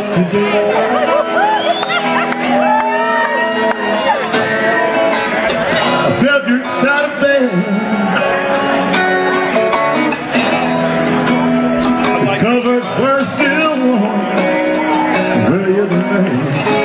I felt your side of bed. The covers were still warm, grayer than rain.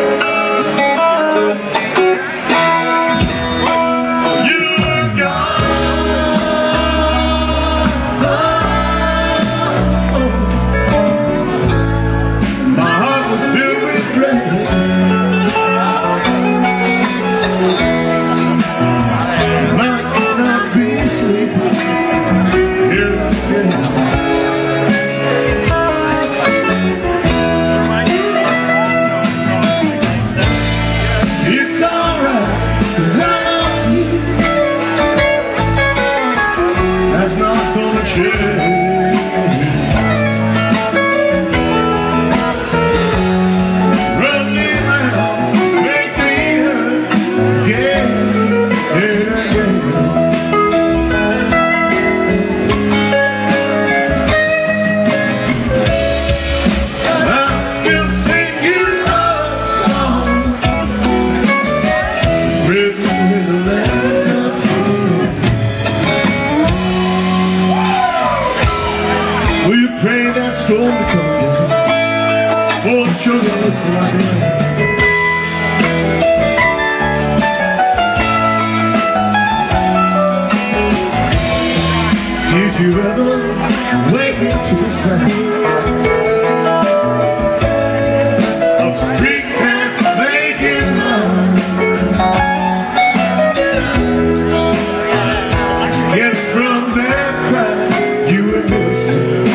Pray that storm to come down, for sugar is like did you ever wake up to the sound of street bands making love? Yes, from their cries you were listening.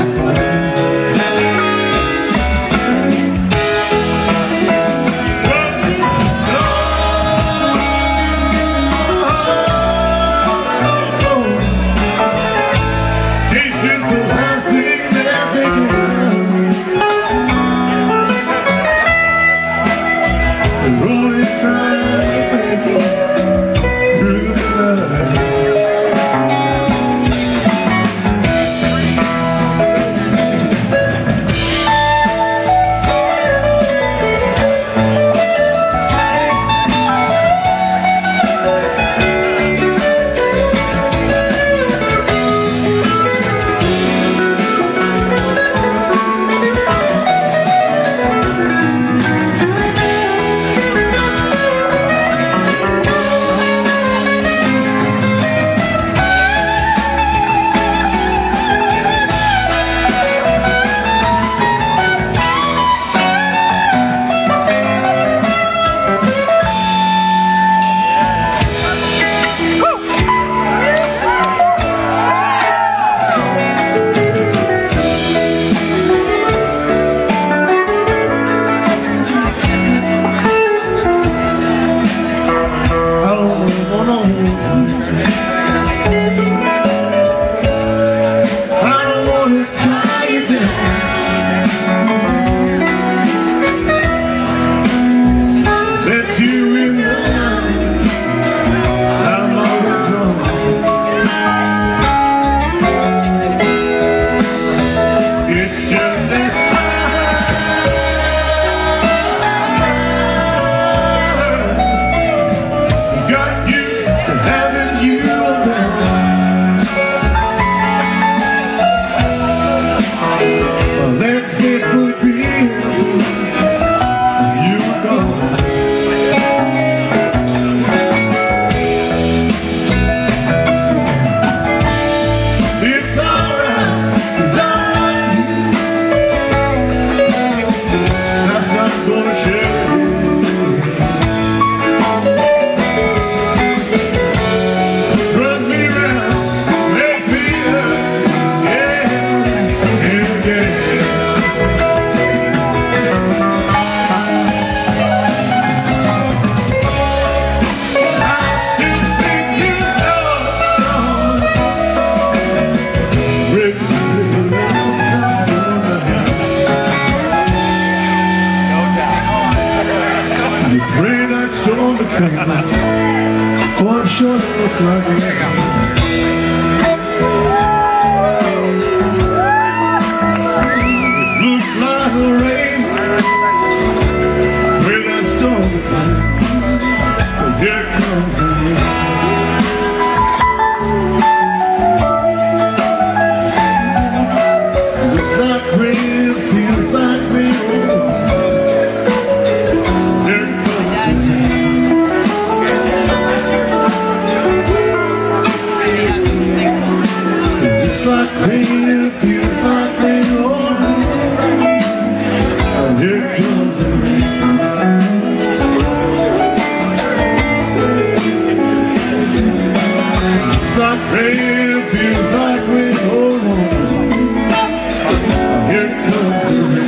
For sure it's like looks like a rain. Looks like rain, feels like rain. Here comes the rain. Looks like rain, feels like rain. Oh, here comes the rain. Looks like rain, feels like rain. Oh, here comes the rain.